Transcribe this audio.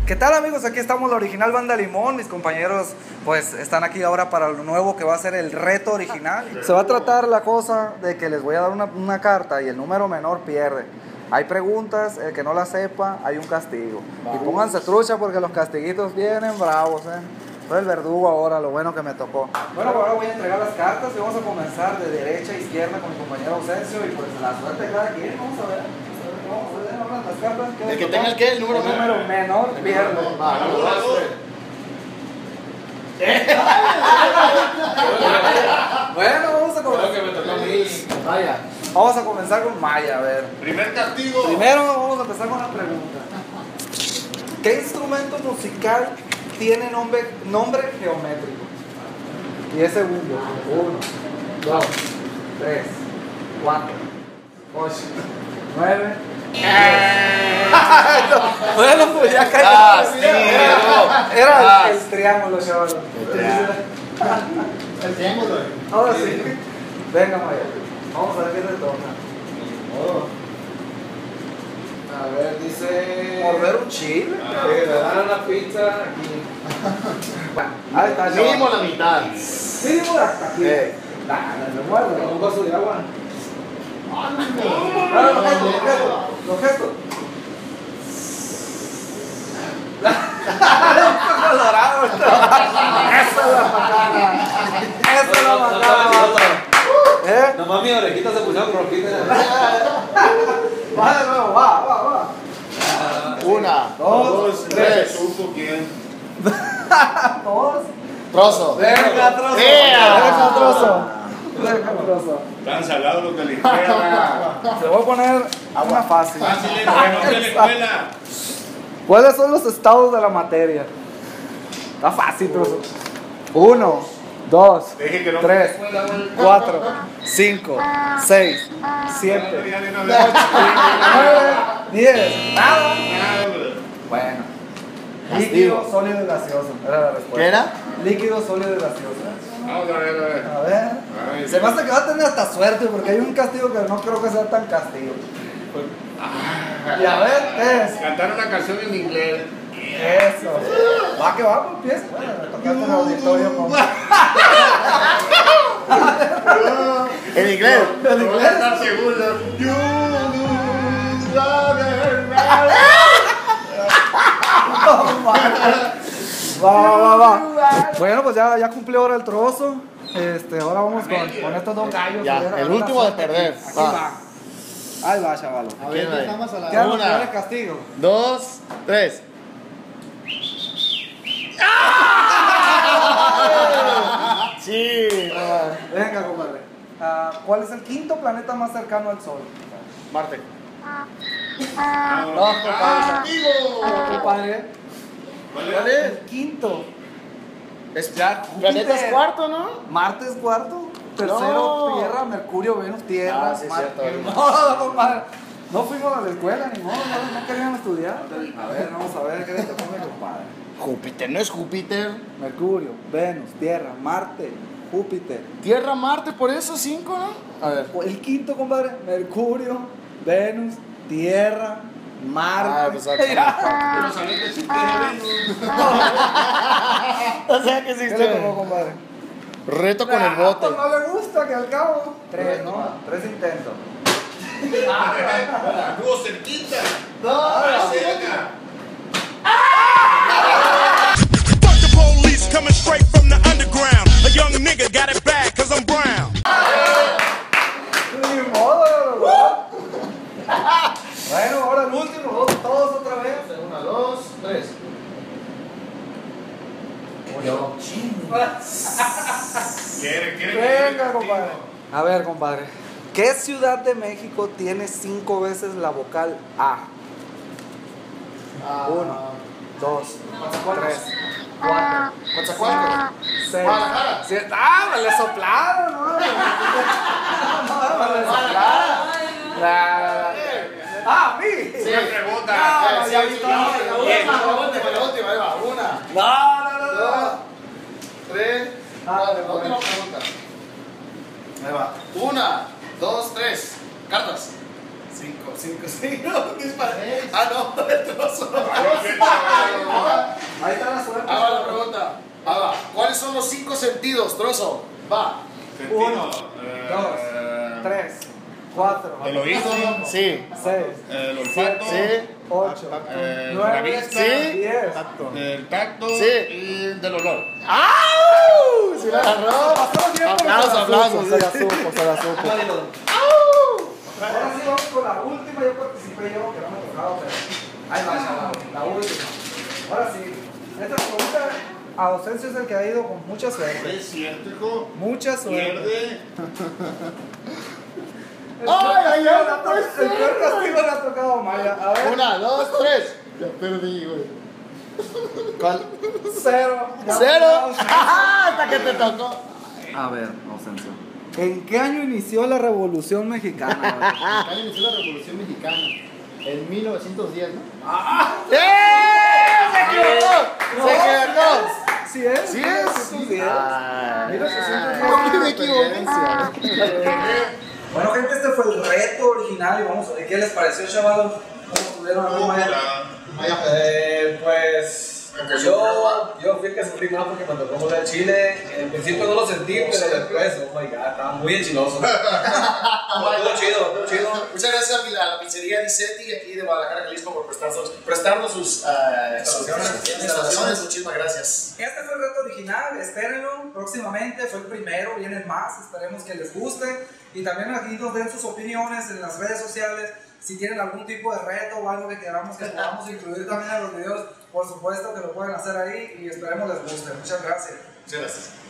¿Qué tal, amigos? Aquí estamos, la original Banda Limón. Mis compañeros pues están aquí ahora para lo nuevo que va a ser el reto original. Se va a tratar la cosa de que les voy a dar una carta y el número menor pierde. Hay preguntas, el que no la sepa, hay un castigo. Y pónganse trucha porque los castiguitos vienen bravos, Soy el verdugo ahora, lo bueno que me tocó. Bueno, ahora voy a entregar las cartas y vamos a comenzar de derecha a izquierda con mi compañero Ausencio y pues la suerte de cada quien. Vamos a ver. Las cartas, el que tenga el número menor pierde. Bueno, vamos a comenzar. Vaya. Vamos a comenzar con Maya, a ver. Primer castigo. Primero vamos a empezar con la pregunta. ¿Qué instrumento musical tiene nombre geométrico? 10 segundos. 1, 2, 3, 4, 8, 9. Bueno, pues ya cayó. Era el triángulo, chaval. El triángulo. Ahora sí. Venga, Maya. Vamos a ver qué te toca. A ver, dice. Morder un chile. Le dan una pizza aquí. Bueno, ahí está. Mínimo la mitad. Mínimo hasta aquí. Dale, me muerdo. Un vaso de agua. Los gestos. Colorado. Eso es la macana. Eso es la macana. Nomás mi orejita se pusieron rojitas. Va de nuevo, va. 1, 2, 3. ¿Supo quién? 2. Trozo. Venga, trozo. Deja trozo. Tan salado lo que le queda. Se voy a poner una fácil. Fácil, no de la escuela. ¿Cuáles son los estados de la materia? Está fácil, trozo. 1, 2, 3, 4, 5, 6, 7, 8, 9, 10. Nada. Bueno. Líquido, sólido y gaseoso. Era la respuesta. ¿Qué era? Líquido, sólido y gaseoso. Vamos a ver. A ver. Se me hace que va a tener hasta suerte porque hay un castigo que no creo que sea tan castigo. Y a ver, ¿qué es? Cantar una canción en inglés. Eso. Va que va, pues empieza. Bueno, me tocaste en el auditorio con. En inglés. ¿En inglés? Estar seguro. Va. Bueno, pues ya cumplió ahora el trozo. Ahora vamos con estos dos gallos. Ya, el último de perder. Aquí va. Ahí va, chaval. A ver, ¿Qué hago? ¿Qué Una, castigo? 2, 3. Sí. Venga, compadre. ¿Cuál es el quinto planeta más cercano al Sol? Marte. No, compadre. ¿Cuál es? El quinto. Planeta es cuarto, ¿no? Marte es cuarto. Tercero, No. Tierra, Mercurio, Venus, Tierra. Ah, sí, Marte. cierto. No, compadre. No fuimos a la escuela, ni modo, no querían estudiar. A ver, vamos a ver qué le tocó a mi compadre. Júpiter, ¿no es Júpiter? Mercurio, Venus, Tierra, Marte, Júpiter. Tierra, Marte, por eso 5, ¿no? A ver. El quinto, compadre, Mercurio, Venus, Tierra, Marte. Pues aquí. Pero sabía que sí tiene O sea que sí. ¿Qué le tocó, compadre? Reto con el bote. No le gusta que al cabo. 3, ¿no? 3 intentos. Estuvo cerquita. No, cerca. Fuck the police coming straight from the underground. A young nigga got it bad cause I'm brown. Ni modo, ¿verdad? Bueno, ahora el último, todos otra vez. 1, 2, 3. Venga, compadre. A ver, compadre. ¿Qué ciudad de México tiene 5 veces la vocal A? 1, 2, 3, 4, Coatzacoalcos. 6, Guadalajara. 7. ¡Ah! Me le soplaron, ¿no? No, me le soplaron. ¡Ah, a mí! Una pregunta. No, ya vi todo. La última, ahí va. 1, No. 2, 3. Ah, La última pregunta. Ahí va. 1, 2, 3. Cartas. 5, no, dispara. Ah, no, el trozo. Ahí está la suerte. Ah, va la pregunta. Ah, va. ¿Cuáles son los 5 sentidos, trozo? Va. 1, 2, 3, 4, El oído, 5, Sí. 6, el olfato, 8, la 9, vista, 10. el tacto Sí. y del olor. ¡Au! ¡Sí la agarró! Aplausos, Aplausos. se la supo, se la supo. ¡Au! Ahora sí vamos con la última, yo participé yo, que no me tocaba, pero ahí va, chaval, la última. Ahora sí, esta pregunta, Ausencio es el que ha ido con mucha suerte. Es cierto, hijo. Mucha suerte. Pierde. ¡Ay, ay, ay! No puede El peor castigo le ha tocado a Maya. A ver, 1, 2, 3. Ya perdí, güey. ¿Cuál? 0. 0. Hasta que te tocó. A ver, Ausencio. ¿En qué año inició la Revolución Mexicana? ¿Cuándo inició la Revolución Mexicana? En 1910, ¿no? ¡Ah! ¡Se equivocó! ¡Se equivocó! ¿Sí es? ¿Sí es? Sí es. Ay, 1810. me equivoqué. Bueno, gente, este fue el reto original y vamos a ver qué les pareció, chavalos. ¿Cómo estuvieron a Pues yo fui el que sufrí más porque me tocó moler el chile. En principio no lo sentí, pero después, oh my god, estaba muy enchiloso. Todo chido. Muchas gracias a la pizzería Dicetti aquí de Guadalajara, Jalisco por prestarnos sus instalaciones. Muchísimas gracias. Este fue el reto original, espérenlo próximamente, fue el primero, vienen más, esperemos que les guste y también aquí nos den sus opiniones en las redes sociales, si tienen algún tipo de reto o algo que queramos que podamos incluir también en los videos, por supuesto que lo pueden hacer ahí y esperemos les guste. Muchas gracias. Muchas gracias.